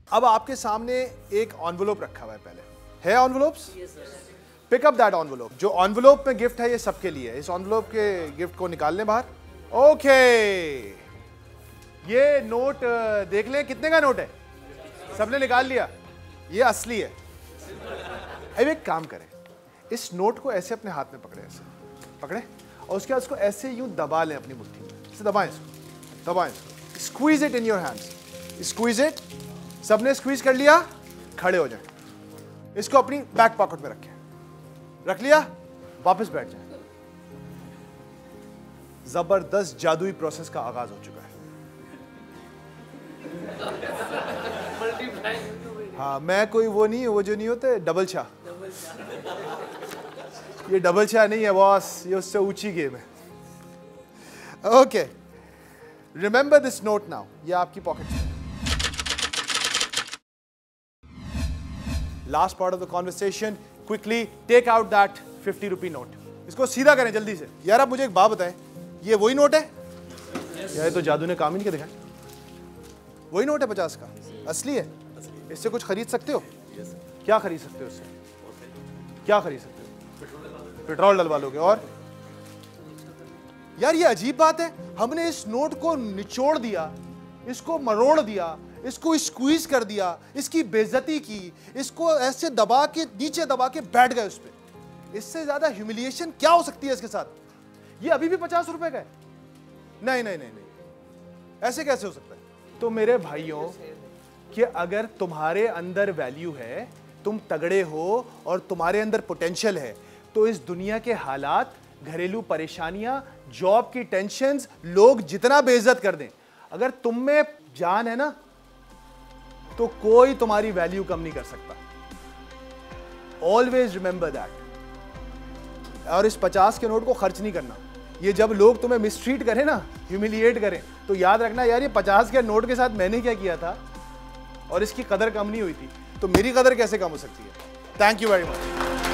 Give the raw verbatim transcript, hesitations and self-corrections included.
अब आपके सामने एक एनवेलप रखा हुआ है, पहले है envelopes? Pick up that envelope. जो एनवेलप में गिफ्ट है ये सबके लिए है। इस एनवेलप के गिफ्ट को निकाल लें बाहर। ओके, ये नोट देख लें, कितने का नोट है? सबने निकाल लिया? ये असली है। अब एक काम करें, इस नोट को ऐसे अपने हाथ में पकड़े, ऐसे पकड़े और उसके बाद इसको ऐसे यूं दबा लें अपनी मुट्ठी में। इसे दबाएं, इसको दबाएं, इसको squeeze it in your hands, squeeze it. सबने स्क्वीज कर लिया? खड़े हो जाएं, इसको अपनी बैक पॉकेट में रखें। रख लिया? वापस बैठ जाएं। जबरदस्त जादुई प्रोसेस का आगाज हो चुका है। हाँ, मैं कोई वो नहीं, वो जो नहीं होते डबल शाह, ये डबल शाह नहीं है बॉस, ये उससे ऊंची गेम है। Okay, remember this note now. ये आपकी पॉकेट है। Last part of the conversation, quickly take out that fifty rupee note. इसको सीधा करें जल्दी से। यार आप मुझे एक बात बताएं, ये वही नोट है? yes. यार तो जादू ने काम ही नहीं किया, दिखाएं। वही नोट है पचास का? असली है? इससे कुछ खरीद सकते हो? yes. क्या खरीद सकते हो इससे? क्या खरीद सकते हो? पेट्रोल डलवा लोगे। और यार ये अजीब बात है, हमने इस नोट को निचोड़ दिया, इसको मरोड़ दिया, इसको स्क्वीज कर दिया, इसकी बेइज्जती की, इसको ऐसे दबा के नीचे दबा के बैठ गए उस पे। इससे ज्यादा ह्यूमिलिएशन क्या हो सकती है इसके साथ? ये अभी भी पचास रुपए का है? नहीं नहीं नहीं नहीं, ऐसे कैसे हो सकता है? तो मेरे भाइयों, कि अगर तुम्हारे अंदर वैल्यू है, तुम तगड़े हो और तुम्हारे अंदर पोटेंशियल है, तो इस दुनिया के हालात, घरेलू परेशानियां, जॉब की टेंशन्स, लोग जितना बेइज्जत कर दें, अगर तुम में जान है ना, तो कोई तुम्हारी वैल्यू कम नहीं कर सकता। Always remember that. और इस पचास के नोट को खर्च नहीं करना। ये जब लोग तुम्हें मिसट्रीट करें ना, ह्यूमिलिएट करें, तो याद रखना यार ये पचास के नोट के साथ मैंने क्या किया था और इसकी कदर कम नहीं हुई थी, तो मेरी कदर कैसे कम हो सकती है? Thank you very much.